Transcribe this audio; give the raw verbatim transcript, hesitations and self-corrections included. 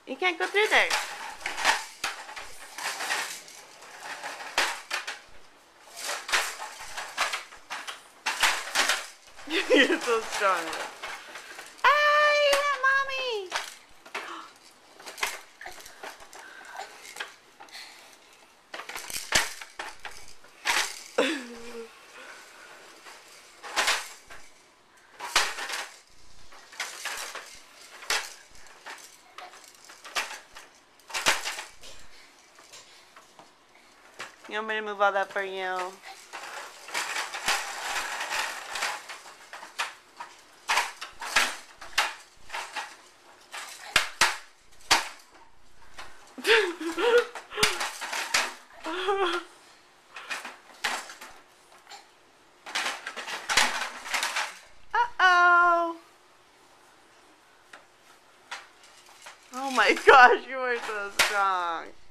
You can't go through there. You're so strong. Ah, you hit mommy. You want me to move all that for you? Uh-oh. Oh my gosh, you are so strong.